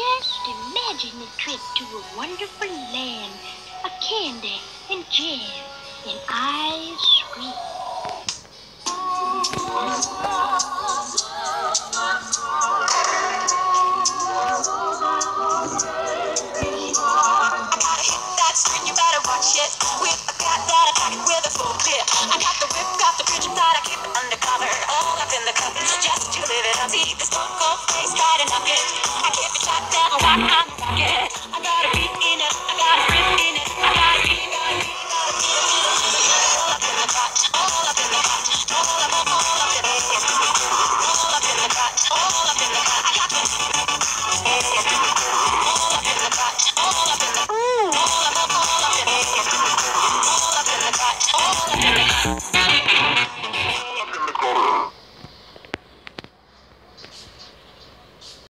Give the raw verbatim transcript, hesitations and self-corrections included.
Just imagine a trip to a wonderful land of candy and jam and ice cream. That street, you better watch it. Whip, I got that attack with a full clip. I got the whip, got the bridge, but I keep it undercover. All up in the cover, just to live it up. See the smoke, cold face, try to knock it.